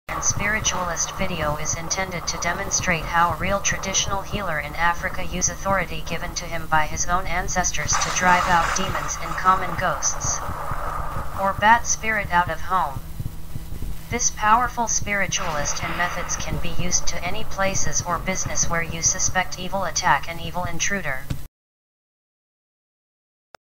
and spiritualist video is intended to demonstrate how a real traditional healer in Africa use authority given to him by his own ancestors to drive out demons and common ghosts, or bad spirit out of home. This powerful spiritualist and methods can be used to any places or business where you suspect evil attack and evil intruder.